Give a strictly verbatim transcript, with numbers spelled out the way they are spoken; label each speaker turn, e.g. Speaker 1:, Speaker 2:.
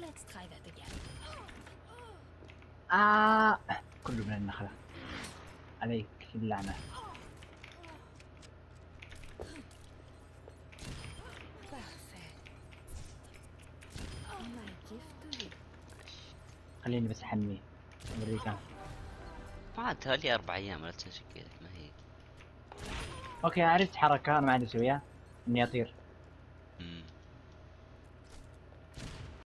Speaker 1: Let's try that again.
Speaker 2: آه كله من النخلة عليك اللعنة. خليني بس احميه امريكا.
Speaker 3: بعد لي اربع ايام لا تنسى كذا ما هي.
Speaker 2: اوكي عرفت حركة انا ما عندي اسويها اني اطير.